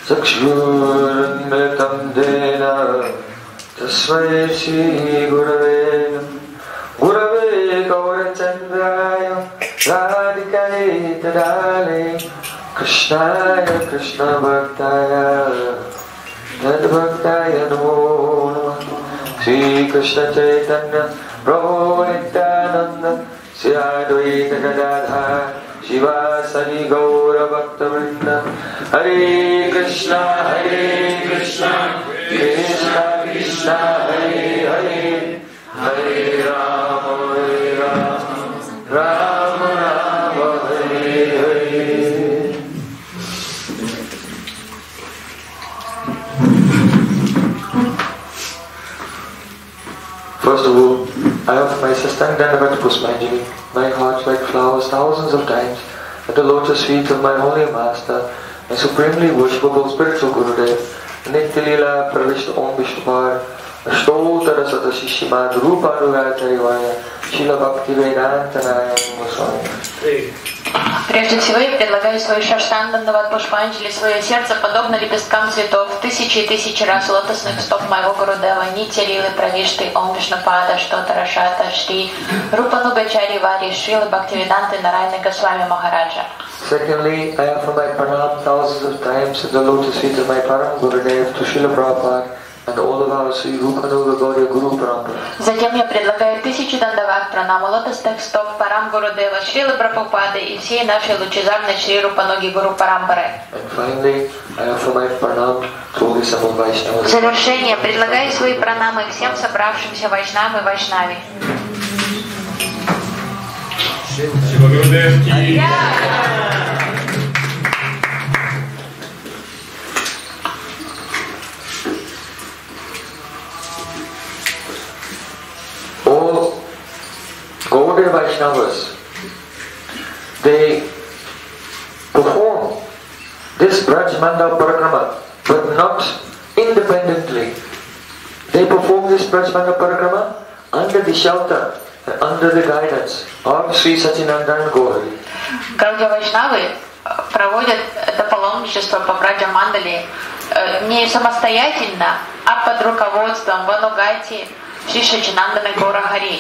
Chakshurunmritam dena tasmai shri gurave Gurave Gaurachandraya Radhikaye Tadale Krishnaya Krishna Bhaktaya Tadbhaktaya Namo Namah Shri Krishna Chaitanya Prabhu Nityananda Shri Advaita Gadadhar Shivasani Gaura Bhakta-vrinda Hare Krishna Krishna Krishna Hare Hare Hare Rama Rama Rama Hare Hare. First of all, I offer my Sastang Dandavat Puspanjali, my heart like flowers thousands of times at the lotus feet of my holy master, my supremely worshipable spiritual Gurudev, Nitya Leela Pravishta Om Vishnupada, Ashtotara Sata Shishimad Rupa Rugatarivaya, Shila Bhakti Vedanta Nayam Goswami. Прежде всего я предлагаю свой Шаштан Дандават Пушпанджали, свое сердце подобно лепесткам цветов, тысячи и тысячи раз лотосных стоп моего Гурудева, Нитья Лилы Правишты, Ом Вишнупада, Штотара Шата, Шри, Рупанугачари Вари, Шрилы Бхактивиданты Нарайны Госвами Махараджа. Secondly, I offer my pranam thousands of times at the lotus feet of my Param Gurudev to Srila Prabhupada and all of our Sri Rupanuga Gauriya Guru Parampara. Затем я предлагаю тысячи дандават пранам лотосных стоп Парам Гурудева, Шрилы Прабхупады и всей нашей лучезарной Шри Рупануги Гуру Парампары. And finally, I offer my pranam to all the assembled Vaishnavas. В завершение предлагаю свои пранамы всем собравшимся Вайшнавам и Вайшнави. Шива Гурудев ки. All Gaudiya Vaishnavas, they perform this Brajmanda Parikrama, but not independently. They perform this Brajmanda Parikrama under the shelter and under the guidance of Sri Sachinandan Gauri. Гаудия Вайшнавы проводят это паломничество по Браджа Мандали не самостоятельно, а под руководством Ванугати Шри Сачинандана Гора Хари.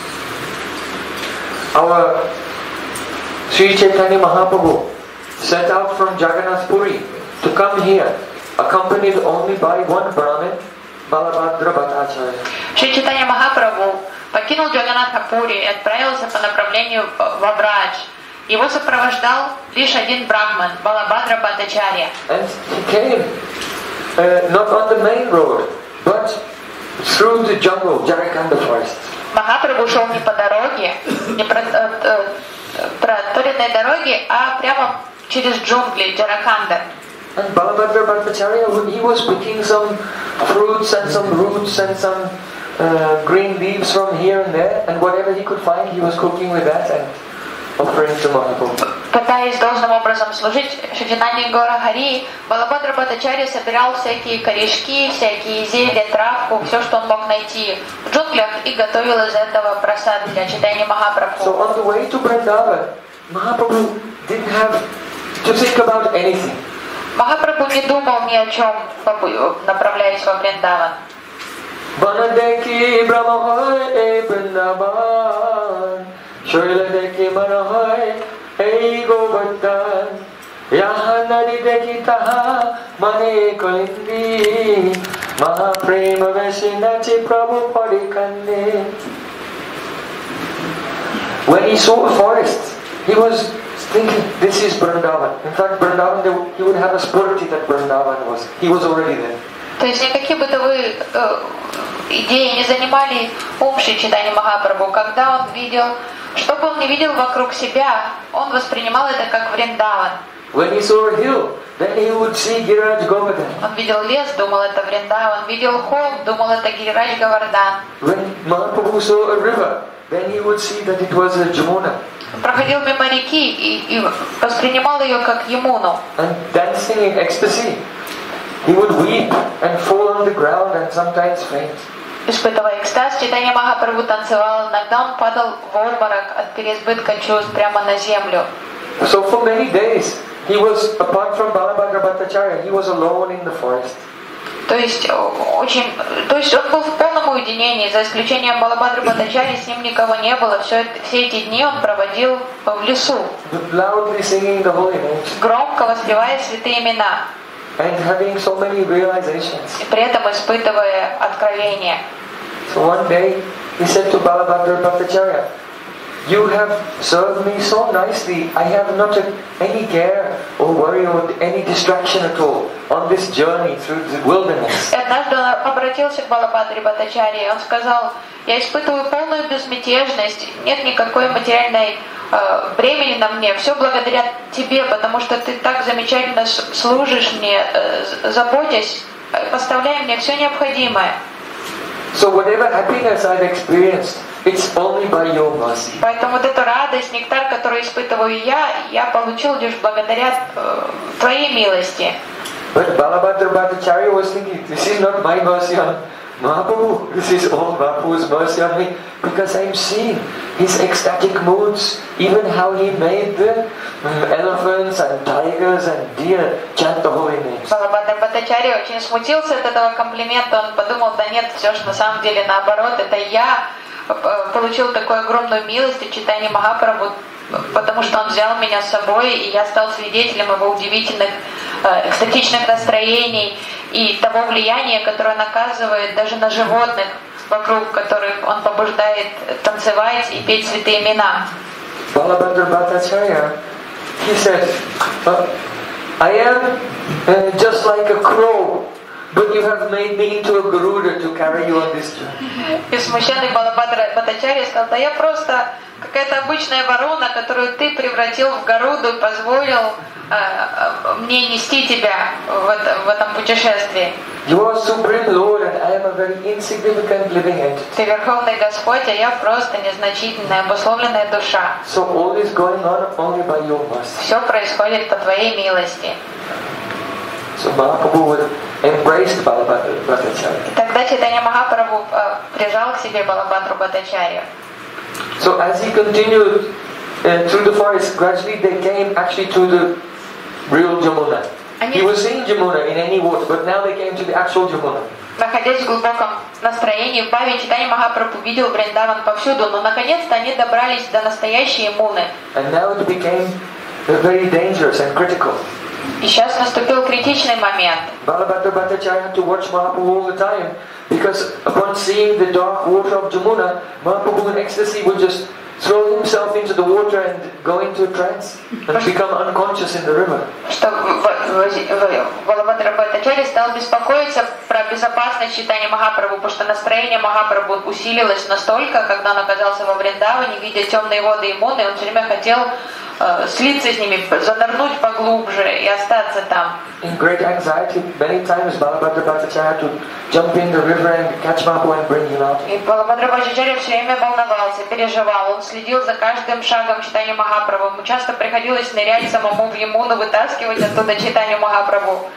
Our Sri Chaitanya Mahaprabhu set out from Jagannath Puri to come here, accompanied only by one Brahmin, Balabhadra Bhattacharya. Шри Чайтанья Махапрабху покинул Джаганнатха-пури и отправился по направлению в Брадж. Его сопровождал лишь один брахман, Балабхадра Бхаттачарья. And he came not on the main road, but through the jungle, Jarakanda forest. Махапрабху шел не по дороге, не проторенной дороге, а прямо через джунгли Джараканда. And Balabhadra Bhattacharya, he was picking some fruits and some roots and some green leaves from here and there, and whatever he could find, he was cooking with that and offering to Mahaprabhu. Пытаясь должным образом служить Шичинанде Гора Хари, Балабхадра Бхаттачарья собирал всякие корешки, всякие зелья, травку, все, что он мог найти в джунглях, и готовил из этого прасад для читания Махапрабху. So on the way to Vrindavan, Mahaprabhu didn't have to think about anything. Махапрабху не думал ни о чем, направляясь во Вриндаван. Vanadeki Brahmahoy e Vrindavan, Shoiladeki Manahoy e Govardhan, Yahanadi Deki Taha Mane Kalindi, Mahaprema Vesinachi Prabhu Padikande. When he saw a forest, he was thinking, this is Vrindavan. In fact, Vrindavan, he would have a spurti that Vrindavan was. He was already there. То есть никакие бытовые идеи не занимали ум Шри Чайтаньи Махапрабху. Когда он видел, что бы он ни видел вокруг себя, он воспринимал это как Вриндаван. When he saw a hill, then he would see Giriraj Govardhan. Он видел лес, думал это Вриндаван. Видел холм, думал это Гирирадж Говардан. When Mahaprabhu saw a river, then he would see that it was a Jamuna. Он проходил мимо реки и воспринимал ее как Ямуну. And dancing in ecstasy, he would weep and fall on the ground and sometimes faint. Испытывая экстаз, Чайтанья Махапрабху танцевал, иногда он падал в обморок от переизбытка чувств прямо на землю. So for many days, He was, apart from Balabhadra Bhattacharya, he was alone in the forest. То есть он был в полном уединении, за исключением Балабхадры Бхаттачарьи, с ним никого не было. Все эти дни он проводил в лесу, Loudly singing the holy names. громко воспевая святые имена. And having so many realizations. И при этом испытывая откровение. So one day he said to Balabhadra Bhattacharya, "You have served me so nicely. I have not any care or worry or any distraction at all on this journey through the wilderness." И однажды он обратился к Балабхадре Бхаттачарье, и он сказал: "Я испытываю полную безмятежность, нет никакой материальной бремени на мне, все благодаря тебе, потому что ты так замечательно служишь мне, заботясь, поставляя мне все необходимое. So whatever happiness I've experienced, it's only by your mercy." Поэтому вот эту радость, нектар, который испытываю я получил лишь благодаря твоей милости. But Balabhadra Bhattacharya was thinking, this is not my mercy on Mahaprabhu, this is all Mahaprabhu's mercy on me, because I'm seeing his ecstatic moods, even how he made the elephants and tigers and deer chant the holy names. Балабхадра Бхаттачарья очень смутился от этого комплимента, он подумал, да нет, все же на самом деле наоборот, это я получил такую огромную милость от читания Махапрабху, потому что он взял меня с собой, и я стал свидетелем его удивительных экстатичных настроений и того влияния, которое он оказывает даже на животных, вокруг которых он побуждает танцевать и петь святые имена. Balabhadra Bhattacharya, he said, "I am just like a crow, but you have made me into a Garuda to carry you on this journey." И смущенный Балабхадра Бхаттачарья сказал: да я просто какая-то обычная ворона, которую ты превратил в Гаруду и позволил мне нести тебя в этом путешествии. You are Supreme Lord and I am a very insignificant living entity. Ты Верховный Господь, а я просто незначительная, обусловленная душа. So all is going on only by your mercy. Все происходит по твоей милости. So Mahaprabhu embraced Balabhadra Bhattacharya. И тогда Чайтанья Махапрабху прижал к себе Балабхадру Бхаттачарью. So as he continued through the forest, gradually they came actually to the real Jamuna. He was seeing Jamuna in any water, but now they came to the actual Jamuna. Находясь в глубоком настроении, в бхаве Чайтанья Махапрабху видел Вриндаван повсюду, но наконец-то они добрались до настоящей Ямуны. And now it became very dangerous and critical. И сейчас наступил критичный момент. Balabhadra Bhattacharya had to watch Mahaprabhu all the time, because upon seeing the dark water of Jamuna, Mahaprabhu in ecstasy would just throw himself into the water and go into a trance and become unconscious in the river. Что Балабхадра Бхаттачарья стал беспокоиться про безопасность Чайтаньи Махапрабху, потому что настроение Махапрабху усилилось настолько, когда он оказался во Вриндаване, видя темные воды Ямуны, он все время хотел слиться с ними, занырнуть поглубже и остаться там. In great anxiety, many times Balabhadra Bhattacharya had to jump in the river and catch Mahaprabhu and bring him out. И Балабхадра Бхаттачарья все время волновался, переживал, он следил за каждым шагом Чайтаньи Махапрабху. Ему часто приходилось нырять самому в Ямуну, вытаскивать оттуда Чайтанью Махапрабху.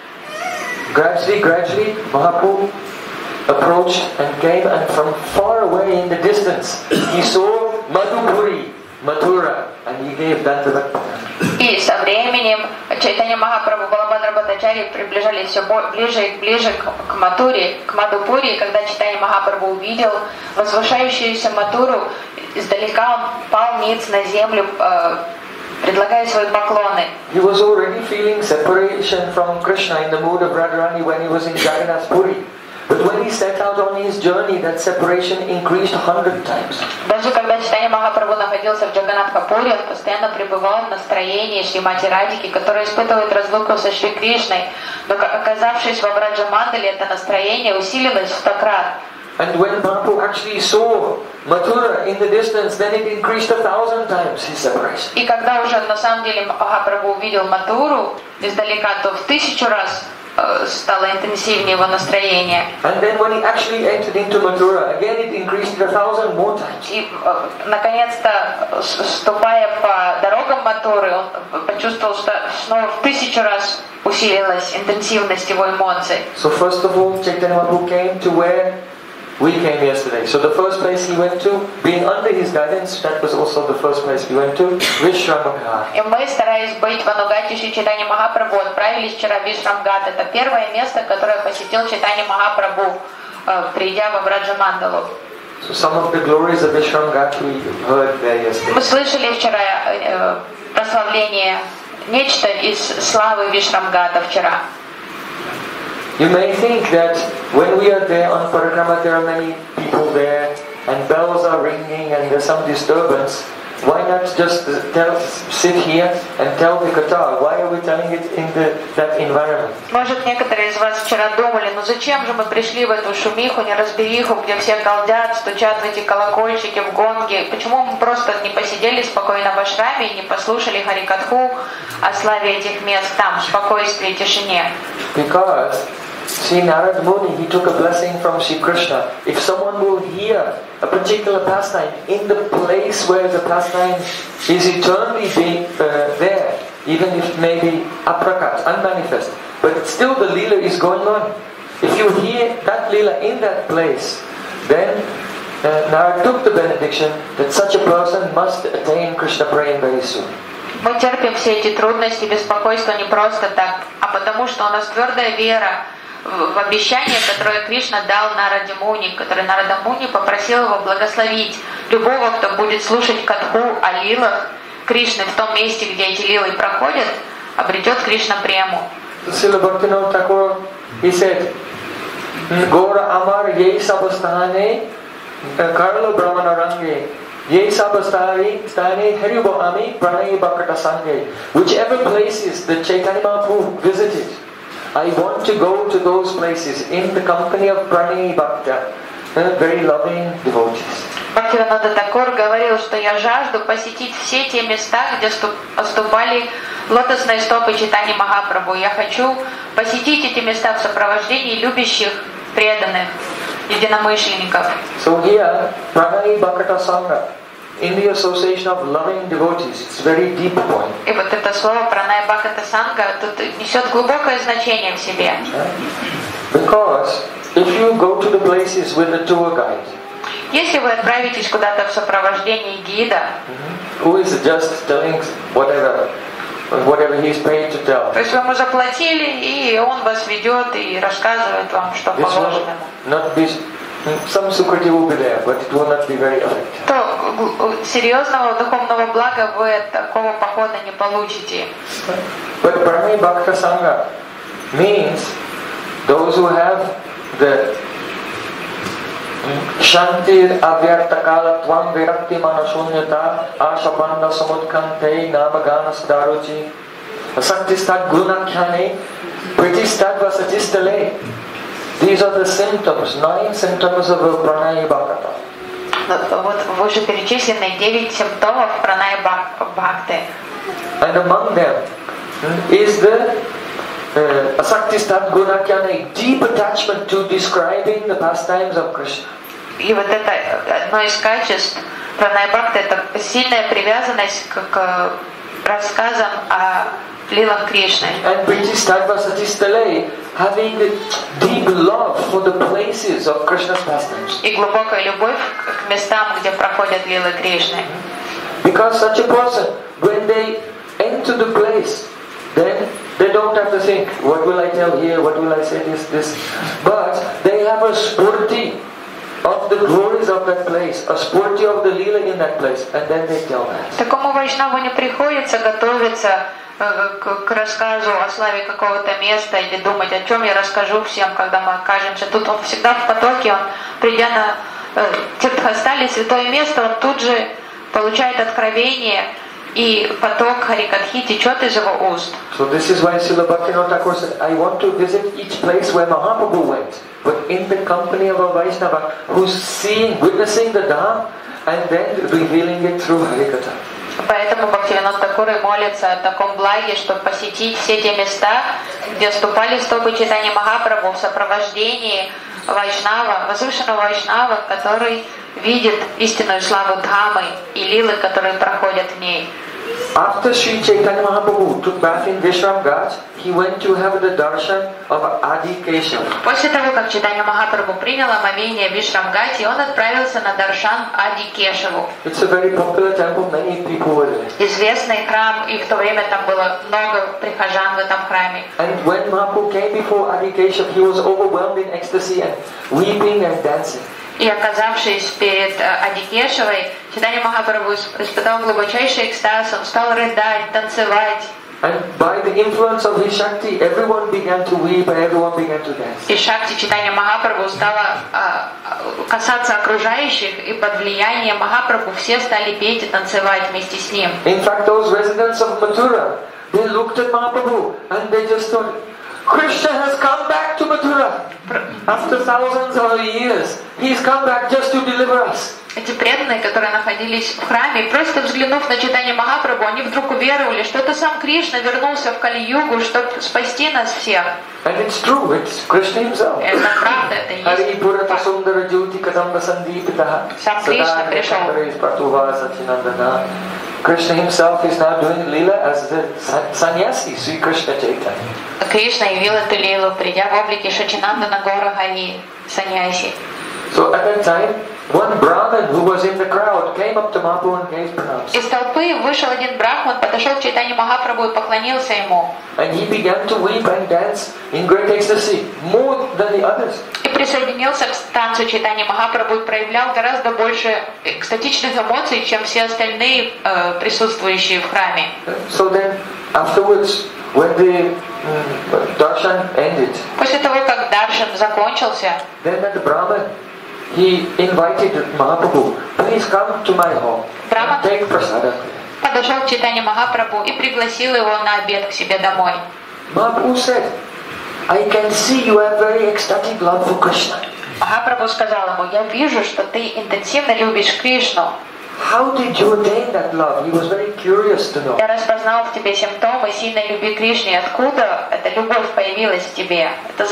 Gradually, Mahaprabhu approached and came, and from far away in the distance, he saw Madhupuri, Mathura, and he gave that to Bhaktivinoda. И со временем Чайтанья Махапрабху и Балабхадра Бхаттачарья приближались все ближе и ближе к Матуре, к Мадхупури, и когда Чайтанья Махапрабху увидел возвышающуюся Матуру, издалека он пал ниц на землю, предлагая свои поклоны. He was already feeling separation from Krishna in the mood of Radharani when he was in Jagannath Puri. But when he set out on his journey, that separation increased 100 times. Даже когда Чайтанья Махапрабху находился в Джаганнатха-Пури, он постоянно пребывал в настроении Шримати Радхики, которая испытывает разлуку со Шри Кришной. Но оказавшись во Браджа-мандале, это настроение усилилось в 100 крат. And when Mahaprabhu actually saw Mathura in the distance, then it increased 1,000 times his separation. И когда уже на самом деле Махапрабху увидел Матуру издалека, то в 1000 раз стало интенсивнее его настроение. And then when he actually entered into Mathura, again it increased 1,000 more times. И наконец-то, ступая по дорогам Матуры, он почувствовал, что снова в 1000 раз усилилась интенсивность его эмоций. So first of all, Chaitanya Mahaprabhu came to where we came yesterday. So the first place he went to, being under his guidance, that was also the first place we went to, Vishramghat. И мы, стараясь быть в Анугате Шри Чайтанья Махапрабху, отправились вчера в Вишрамгат. Это первое место, которое посетил Чайтанья Махапрабху, придя в Браджамандалу. So some of the glories of Vishramghat we heard there yesterday. Мы слышали вчера прославление, нечто из славы Вишрамгата вчера. You may think that when we are there on Parikrama, there are many people there, and bells are ringing, and there's some disturbance. Why not just sit here and tell the Katha? Why are we telling it in that environment? Может, некоторые из вас вчера думали, ну зачем же мы пришли в эту шумиху, неразбериху, где все галдят, стучат в эти колокольчики, в гонги? Почему мы просто не посидели спокойно в ашраме и не послушали Харикатху о славе этих мест там, в спокойствии и тишине? Because Sri Narad Muni, he took a blessing from Sri Krishna. If someone will hear a particular pastime in the place where the pastime is eternally there, even if it may be aprakat, unmanifest, but still the lila is going on. If you hear that lila in that place, then Narad took the benediction that such a person must attain Krishna praying very soon. Мы терпим все эти трудности, беспокойство не просто так, а потому что у нас твердая вера в обещание, которое Кришна дал Нараде Муни, которое Нарада Муни попросил его благословить любого, кто будет слушать катху о лилах Кришны в том месте, где эти лилы проходят, обретет Кришна прему. Srila Bhaktivinoda Thakur, he said, Gora Amar Yei Sabastane Karla Brahmana Range Yei Sabastane Haribo Ami Pranay Bhakata Sange. Whichever places that Chaitanya Mahaprabhu visited, I want to go to those places in the company of Pranay Bhakta, very loving devotees. Бхактивинода Такур говорил, что я жажду посетить все те места, где поступали лотосные стопы Чайтаньи Махапрабху. Я хочу посетить эти места в сопровождении любящих, преданных, единомышленников. So here, Pranay Bhakta Sangha, in the association of loving devotees, it's a very deep point. И вот это слово Пранай Бхаката Санга тут несет глубокое значение в себе. Because if you go to the places with a tour guide, если вы отправитесь куда-то в сопровождении гида, who is just telling whatever he is paid to tell, то есть вы ему заплатили, и он вас ведет и рассказывает вам, что this положено. will not be, some sukriti will be there, but it will not be very effective. То серьезного духовного блага вы от такого похода не получите. But Pranay Bhakta Sangha means those who have the Shantir Avyartakala Tvam Virakti Manashunyata Ashabanda Samutkante Namagana Sdaruchi Asaktistat Gunakyane Pritistat Vasatistale. These are the symptoms, 9 symptoms of Pranay Bhakata. Вот выше перечислены 9 симптомов Пранай Бхакты. And among them is the Asaktistat Gunakyane, deep attachment to describing the pastimes of Krishna. И вот это одно из качеств Пранай Бхакты, это сильная привязанность к рассказам о лилах Кришны. And Pritistat Vasatistale, having the deep love for the places of Krishna's pastimes. И глубокая любовь к местам, где проходят лилы Кришны. Because such a person, when they enter the place, then they don't have to think, what will I tell here, what will I say this. But they have a spurti of the glories of that place, a spurti of the lila in that place, and then they tell that. Такому вайшнаву не приходится готовиться к рассказу о славе какого-то места или думать, о чем я расскажу всем, когда мы окажемся. Тут он всегда в потоке, он, придя на Тиртхастали, святое место, он тут же получает откровение, и поток Харикатхи течет из его уст. So this is why Srila Bhaktivinoda Thakur said, I want to visit each place where Mahaprabhu went, but in the company of a Vaishnava who's witnessing the Dham, and then revealing it through Harikatha. Поэтому Бхактивинода Тхакур и молится о таком благе, чтобы посетить все те места, где ступали стопы Чайтаньи Махапрабху в сопровождении Вайшнава, возвышенного Вайшнава, который видит истинную славу Дхамы и лилы, которые проходят в ней. After Sri Chaitanya Mahaprabhu took bath in Vishram Ghats, he went to have the darshan of Adi Keshav. После того, как Чайтанья Махапрабху принял омовение в Вишрамгате, он отправился на даршан Ади Кешаву. It's a very popular temple, many people were there. Известный храм, и в то время там было много прихожан в этом храме. And when Mahaprabhu came before Adi Keshav, he was overwhelmed in ecstasy and weeping and dancing. И оказавшись перед Адикешевой, Чайтанья Махапрабху испытал глубочайший экстаз, он стал рыдать, танцевать. And by the influence of his Shakti, everyone began to weep and everyone began to dance. И Шакти Чайтанья Махапрабху стала касаться окружающих, и под влиянием Махапрабху все стали петь и танцевать вместе с ним. In fact, those residents of Mathura, they looked at Mahaprabhu and they just thought, Krishna has come back to Mathura. After thousands of years, he's come back just to deliver us. Эти преданные, которые находились в храме, просто взглянув на Чайтанью Махапрабху, они вдруг уверовали, что это сам Кришна вернулся в Кали-югу, чтобы спасти нас всех. And it's true, it's Krishna himself. Это правда, это есть. Сам Кришна пришел. Krishna himself is now doing lila as the sannyasi, Sri Krishna Chaitanya. Кришна явил эту лилу, придя в облике Шачинандана Гора Хари, саньяси. So at that time, one Brahmin who was in the crowd came up to Mahaprabhu and gave pranams. Из толпы вышел один брахман, подошел к Чайтанье Махапрабху и поклонился ему. And he began to weep and dance in great ecstasy, more than the others. И присоединился к танцу Чайтаньи Махапрабху и проявлял гораздо больше экстатичных эмоций, чем все остальные присутствующие в храме. So then, afterwards, when the darshan ended, после того, как даршан закончился, then that Brahman, he invited Mahaprabhu, please come to my home and take prasadam. Подошел к Чайтанье Махапрабху и пригласил его на обед к себе домой. Mahaprabhu said, I can see you have very ecstatic love for Krishna. Махапрабху сказал ему, я вижу, что ты интенсивно любишь Кришну. How did you attain that love? He was very curious to know. Я распознал в тебе симптомы сильной любви к Кришне. Откуда эта любовь появилась в тебе? Это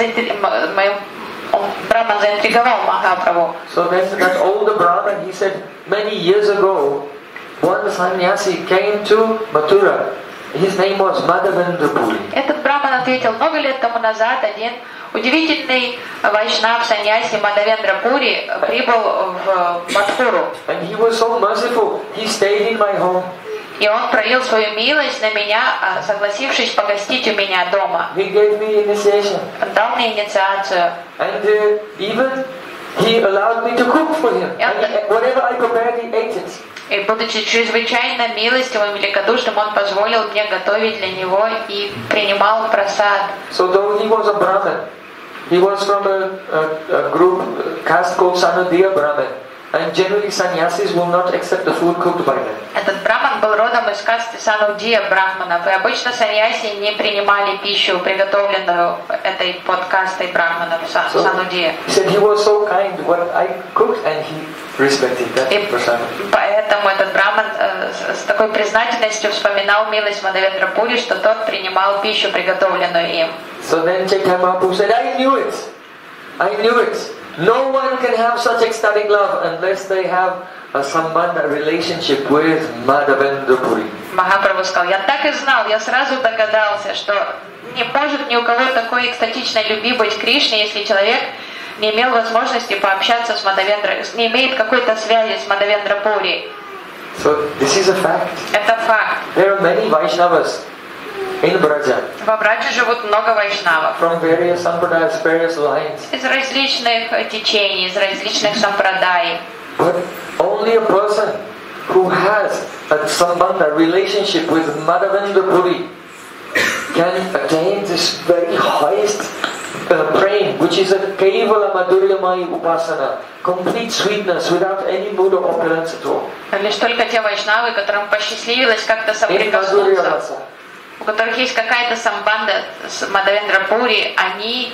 Брахман заинтриговал Махапрабху. So then that older Brahman, he said, many years ago, one sannyasi came to Mathura. His name was Madhavendra Puri. Этот Брахман ответил, много лет тому назад один удивительный вайшнав саньяси Мадхавендра Пури прибыл в Мадхуру. And he was so merciful. He stayed in my home. И он проявил свою милость на меня, согласившись погостить у меня дома. He gave me initiation. Он дал мне инициацию. And even he allowed me to cook for him. And whatever I prepared, he ate it. И будучи чрезвычайно милостивым и великодушным, он позволил мне готовить для него и принимал прасад. So though he was a Brahmin, he was from a group caste called Sanodiya Brahmin. And generally sannyasis will not accept the food cooked by them. Этот браман был родом из касты Санудия брахманов, и обычно саньяси не принимали пищу, приготовленную этой подкастой брахманов Санудия. He said he was so kind what I cooked and he respected that. Поэтому этот браман с такой признательностью вспоминал милость Мадхавендра Пури, что тот принимал пищу, приготовленную им. So then Chaitanya Mahaprabhu said, I knew it. I knew it. No one can have such ecstatic love unless they have a sambandha, a relationship with Madhavendra Puri. Махапрабху сказал, я так и знал, я сразу догадался, что не может ни у кого такой экстатичной любви быть к Кришне, если человек не имел возможности пообщаться с Мадхавендра, не имеет какой-то связи с Мадхавендра Пури. So this is a fact. Это факт. There are many Vaishnavas in Braja. Во Браджа живут много вайшнавов. From various sampradayas, various lines. Из различных течений, из различных сампрадай. But only a person who has a sambandha, relationship with Madhavendra Puri can attain this very highest praying, which is a Kevala Madhuryamai Upasana, complete sweetness without any mood of opulence at all. Лишь только те вайшнавы, которым посчастливилось как-то соприкоснуться, у которых есть какая-то самбанда с Мадхавендра Пури, они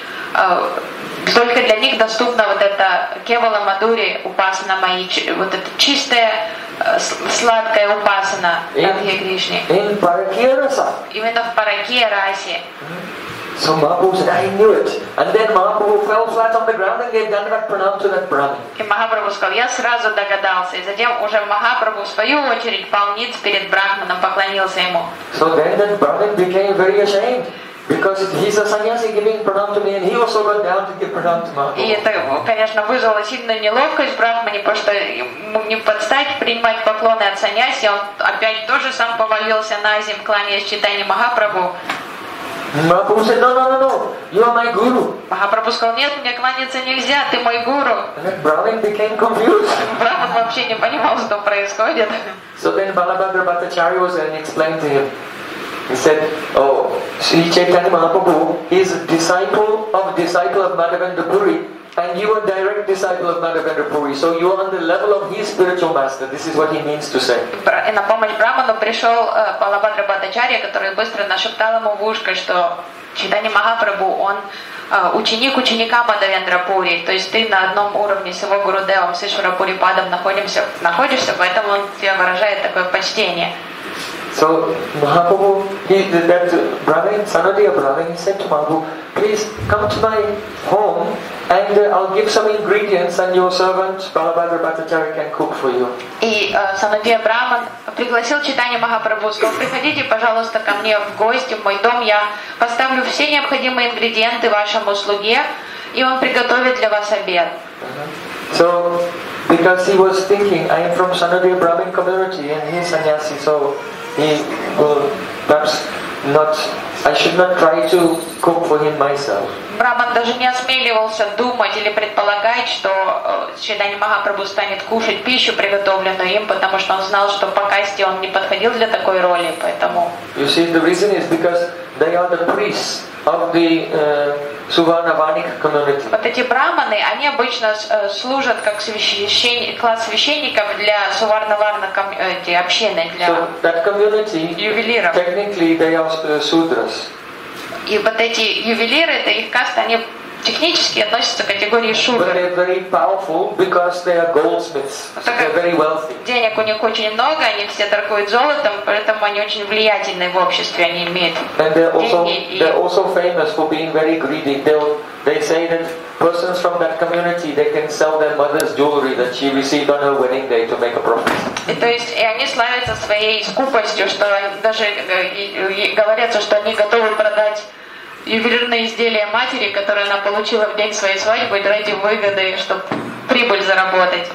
только для них доступна вот эта Кевала Мадхури Упасана Майи, вот эта чистая сладкая Упасана Радхи Кришне. In Parakya Rasa. Именно в Паракия Расе. So Mahaprabhu said, I knew it. And then Mahaprabhu fell flat on the ground and gave Dandavat pranam to that Brahmin. И Махапрабху сказал, я сразу догадался. И затем уже Махапрабху в свою очередь пал ниц перед Брахманом, поклонился ему. So then that Brahmin became very ashamed. Because he's a sannyasi giving pranam to me, and he also got down to give pranam to Mahaprabhu. И это, конечно, вызвало сильную неловкость в Брахмане, потому что ему не подстать принимать поклоны от саньяси, он опять тоже сам повалился на землю, кланяясь Чайтанье Махапрабху. Mahaprabhu said, no, you are my guru. Махапрабху сказал, нет, мне кланяться нельзя, ты мой гуру. And that Brahmin became confused. Брахман вообще не понимал, что происходит. So then Balabhadra Bhattacharya was and explained to him. He said, oh, Sri Chaitanya Mahaprabhu is a disciple of Madhavendra Puri, and you are a direct disciple of Madhavendra Puri, so you are on the level of his spiritual master. This is what he means to say. И на помощь Брахману пришел Балабхадра Бхаттачарья, который быстро нашептал ему в ушко, что Чайтанья Махапрабху, он ученик ученика Мадхавендра Пури, то есть ты на одном уровне с его Гурудевом, с Ишвара Пурипадом находишься, поэтому он тебе выражает такое почтение. So Mahaprabhu, that Brahmin, Sanadiya Brahmin, he said to Mahaprabhu, please come to my home and I'll give some ingredients and your servant Balabhadra Bhattacharya can cook for you. И Санадия Брахман пригласил Чайтанью Махапрабху, сказал, приходите, пожалуйста, ко мне в гости, в мой дом, я поставлю все необходимые ингредиенты вашему слуге, и он приготовит для вас обед. So, because he was thinking, I am from Sanadiya Brahmin community and he is sannyasi, so he will perhaps not, I should not try to cook for him myself. Брахман даже не осмеливался думать или предполагать, что Чайтанья Махапрабху станет кушать пищу, приготовленную им, потому что он знал, что по касте он не подходил для такой роли, поэтому... You see, the reason is because they are the priests of the Suvarnavanik community. Вот эти брахманы, они обычно служат как класс священников для Суварнаварна общины, для So that community, ювелиров. technically they are Sudras. И вот эти ювелиры, это их каста, они технически относятся к категории But шудра. they're very powerful because they are goldsmiths. So they're very wealthy. Денег у них очень много, они все торгуют золотом, поэтому они очень влиятельны в обществе, они имеют And деньги. they're also famous for being very greedy. They say that persons from that community, they can sell their mother's jewelry that she received on her wedding day to make a profit. И то есть и они славятся своей скупостью, что даже говорится, что они готовы продать ювелирные изделия матери, которые она получила в день своей свадьбы, ради выгоды, чтобы прибыль заработать.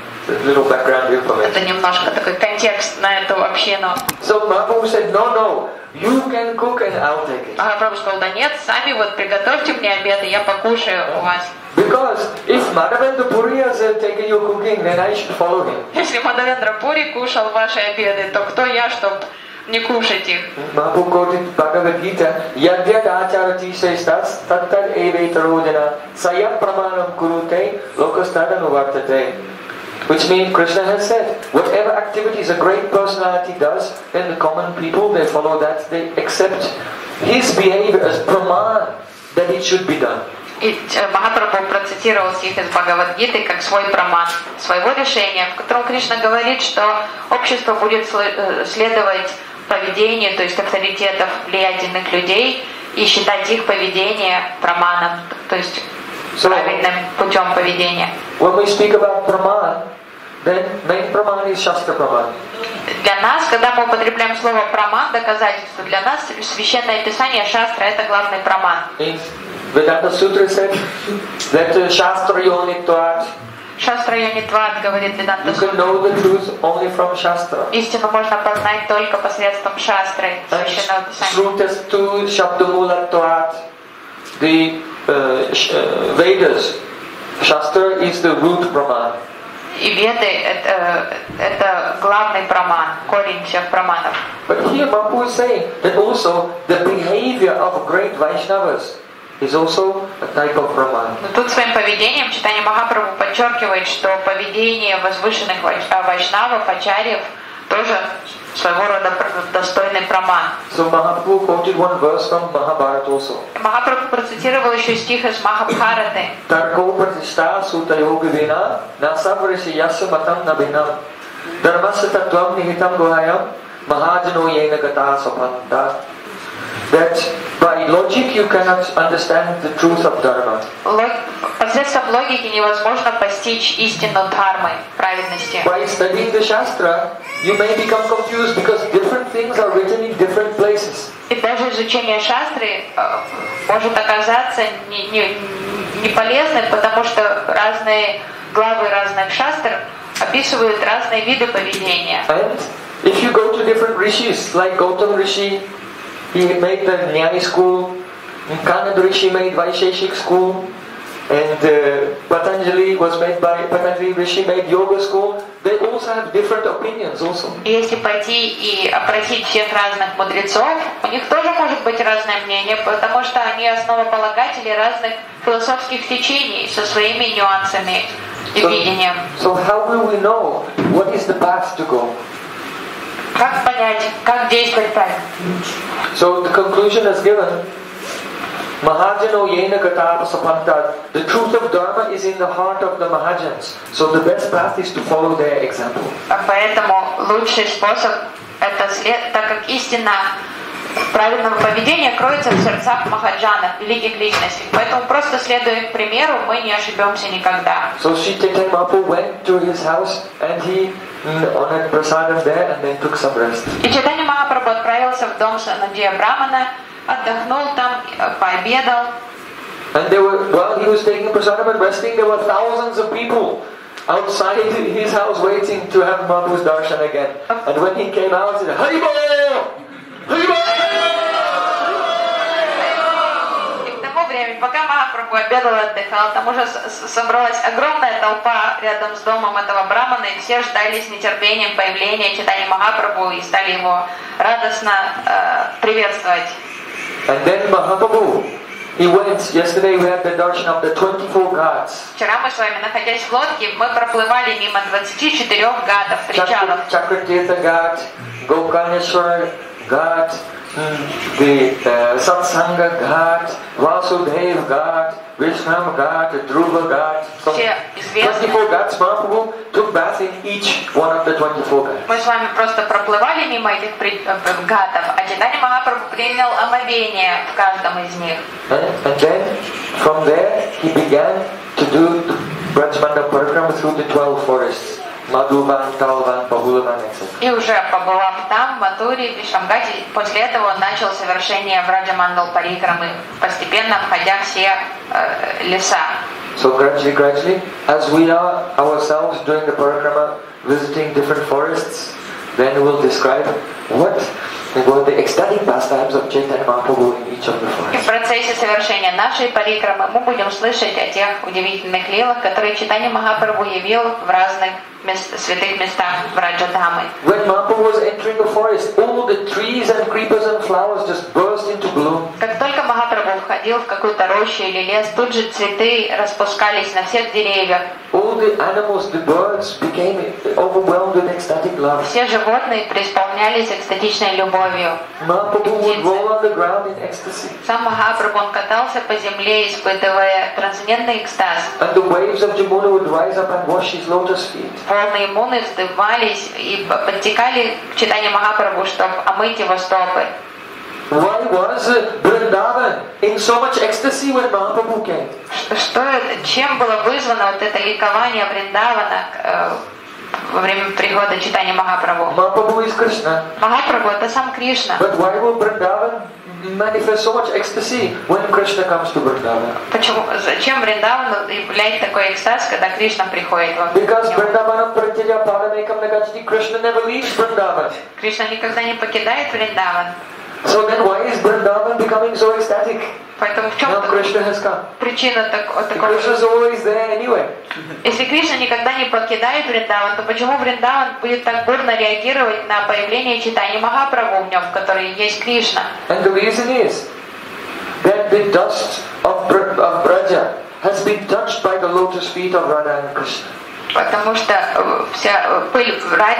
Это немножко такой контекст на эту общину. So Mahaprabhu said, no, you can cook and I'll take it. Махапрабху сказал, да нет, сами вот приготовьте мне обед, и я покушаю у вас. Because if Madhavendra Puri has taken your cooking, then I should follow him. Если Мадхавендра Пури кушал ваши обеды, то кто я, чтобы не кушать их? Mahaprabhu quoted Bhagavad Gita, Yadyad acharati sestas tattad evetarojana sayat pramanam kurute lokastadanuvārtate. Which means Krishna has said, whatever activities a great personality does, then the common people, they follow that, they accept his behavior as praman, that it should be done. И Махапрабху процитировал стих из Бхагавад-гиты как свой праман, своего решения, в котором Кришна говорит, что общество будет следовать поведению, то есть авторитетов влиятельных людей, и считать их поведение праманом, то есть правильным путем поведения. When we speak about praman, then main praman is Shastra praman. Для нас, когда мы употребляем слово праман, доказательство, для нас священное писание Шастра это главный праман. Vedanta Sutra said that Shastra Yonitvat. Шастра Йонитват, говорит Веданта You can know the truth only from Shastra. Истину можно познать только посредством Шастры, священного писания. Shrutastu Shabdamulatvat. The Vedas. Shastra is the root Brahman. И Веды это главный праман, корень всех праманов. But here Mahaprabhu is saying that also the behavior of great Vaishnavas is also a type of Brahman. Но тут своим поведением Чайтанья Махапрабху подчеркивает, что поведение возвышенных вайшнавов, ачарьев тоже своего рода достойный праман. So Mahaprabhu quoted one verse from Mahabharata also. Махапрабху процитировал еще стих из Махабхараты. Tarko pratishta sutta yoga vina nasavarisi yasya matam nabhinam dharmasya tattvam nihitam guhayam mahajano yena gata sapanta. that by logic you cannot understand the truth of Dharma. Посредством логики невозможно постичь истину дхармы, праведности. By studying the Shastra, you may become confused because different things are written in different places. И даже изучение шастры может оказаться не полезным, потому что разные главы разных шастр описывают разные виды поведения. And if you go to different rishis, like Gautam Rishi, he made the Nyaya school, and Kanad Rishi made Vaisheshik school, and Patanjali Rishi made yoga school. They also have different opinions also. Если пойти и опросить всех разных мудрецов, у них тоже может быть разное мнение, потому что они основополагатели разных философских течений со своими нюансами и видением. So how will we know what is the path to go? Как понять, как действовать правильно? So the conclusion is given. Mahajano yena katapa sapanta. The truth of Dharma is in the heart of the Mahajans. So the best path is to follow their example. Поэтому лучший способ это так как истина правильного поведения кроется в сердцах махаджанов, великих личностей. Поэтому просто следуя их примеру, мы не ошибемся никогда. So Sri Chaitanya Mahaprabhu went to his house and he honored prasadam there and then took some rest. И Чайтанья Махапрабху отправился в дом Санаджия Брамана, отдохнул там, пообедал. And while he was taking prasadam and resting, there were thousands of people outside his house waiting to have Mahaprabhu's darshan again. And when he came out, he said, Haribo! Haribo! И к тому времени, пока Махапрабху обедал и отдыхал, там уже собралась огромная толпа рядом с домом этого брамана, и все ждали с нетерпением появления Чайтаньи Махапрабху и стали его радостно приветствовать. And then Mahaprabhu, he went, yesterday we had the darshan of the 24 ghats. Вчера мы с вами, находясь в лодке, мы проплывали мимо 24 гадов, причалов. Chakratirtha Ghat, Gokarneshwar Ghat, the Satsanga Ghat, Vasudev Ghat, Vishnam Ghat, Dhruva Ghat. So 24 ghats, Mahaprabhu took bath in each one of the 24 ghats. Мы с вами просто проплывали мимо этих гатов, а Чайтанья Махапрабху принял омовение в каждом из них. And then, from there, he began to do Brajmanda Parikrama through the 12 forests. Madhuvan, Talvan, Pahulavan, etc. И уже побывав там, в Матуре, в Вишамгате, после этого он начал совершение Браджамандал Парикрамы, постепенно обходя все леса. So gradually, as we are ourselves doing the Parikrama, visiting different forests, then we'll describe what were the ecstatic pastimes of Chaitanya Mahaprabhu in each of the forests. И в процессе совершения нашей парикрамы мы будем слышать о тех удивительных лилах, которые Чайтанья Махапрабху явил в разных святых местах Враджадхамы. When Mahaprabhu was entering the forest, all the trees and creepers and flowers just burst into bloom. Как только Махапрабху входил в какую-то рощу или лес, тут же цветы распускались на всех деревьях. All the animals, the birds became overwhelmed with ecstatic love. Все животные преисполнялись экстатичной любовью. Mahaprabhu would roll on the ground in ecstasy. Сам Махапрабху, он катался по земле, испытывая трансцендентный экстаз. And the waves of Jamuna would rise up and wash his lotus feet. Волны Ямуны вздымались и подтекали к Чайтанье Махапрабху, чтобы омыть его стопы. Why was Vrindavan in so much ecstasy when Mahaprabhu came? Чем было вызвано вот это ликование Вриндавана во время прихода Чайтаньи Махапрабху? Mahaprabhu is Krishna. Махапрабху это сам Кришна. But why will Vrindavan manifest so much ecstasy when Krishna comes to Vrindavan? Зачем Вриндавану являет такой экстаз, когда Кришна приходит в Because Vrindavanam pratyaja paramekam nagachati, Krishna never leaves Vrindavan. Кришна никогда не покидает Вриндаван. So then why is Vrindavan becoming so ecstatic? Поэтому в чем Now Krishna has come. Причина такого? Krishna is always there anyway. Если Кришна никогда не покидает Вриндаван, то почему Вриндаван будет так бурно реагировать на появление Чайтаньи Махапрабху в нем, в которой есть Кришна? And the reason is that the dust of Braja has been touched by the lotus feet of Radha and Krishna. Потому что вся пыль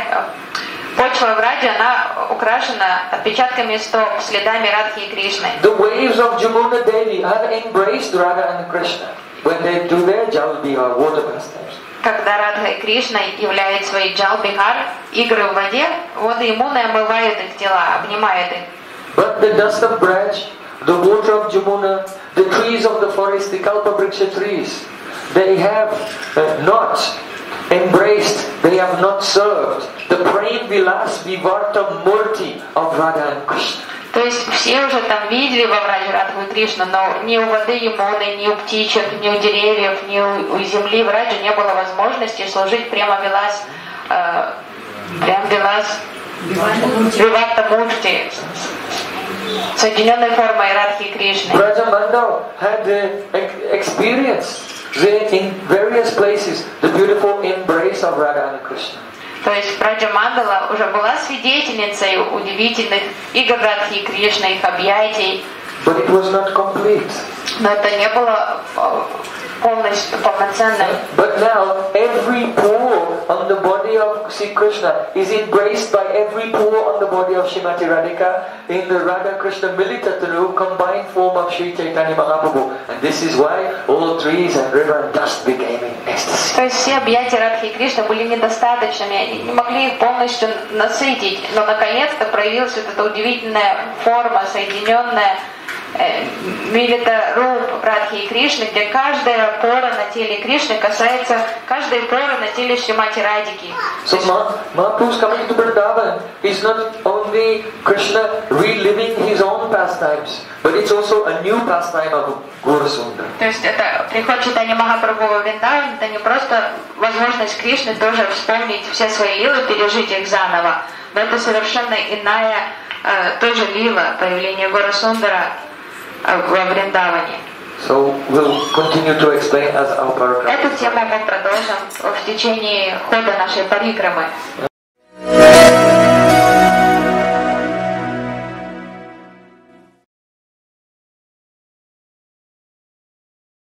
почва в Раде, она украшена отпечатками стоп, следами Радхи и Кришны. The waves of Jamuna Devi have embraced Radha and Krishna when they do their Jalbihar, water pastimes. Когда Радха и Кришна являют свои Джал-Бихар, игры в воде, воды Ямуны омывают их тела, обнимают их. But the dust of Braj, the water of Jamuna, the trees of the forest, the Kalpavriksha trees, they have not embraced, they have not served the Prem Vilas Vivarta Murti of Radha and Krishna. То есть все уже там видели во Враджи Радху и Кришну, но ни у воды Ямуны, ни у птичек, ни у деревьев, ни у земли Враджи не было возможности служить прямо Вилас, Виварта Мурти, соединенной формой Радхи и Кришны. Brajamandal had experienced in various places the beautiful embrace of Radha and Krishna. То есть Браджа Мандала уже была свидетельницей удивительных игр Радхи и Кришны, их объятий. But it was not complete. Но это не было полностью полноценным. But now every pore on the body of Sri Krishna is embraced by every pore on the body of Srimati Radhika in the Radha Krishna Militatanu combined form of Sri Chaitanya Mahaprabhu. And this is why all trees and river and dust became in ecstasy. То есть все объятия Радхи и Кришны были недостаточными, они не могли их полностью насытить, но наконец-то проявилась вот эта удивительная форма, соединенная Милита Руб Радхи и Кришны, где каждая пора на теле Кришны касается каждой поры на теле Шримати Радхики. So Mahaprabhu's coming to Vrindavan is not only Krishna reliving his own pastimes, but it's also a new pastime of Gaurasundara. То есть это приход Чайтанья Махапрабху во Вриндаван, это не просто возможность Кришны тоже вспомнить все свои лилы, пережить их заново, но это совершенно иная тоже лила, появление Gaurasundara во Вриндаване. So we'll continue to explain as our paragraph. Эту тему мы продолжим в течение хода нашей парикрамы.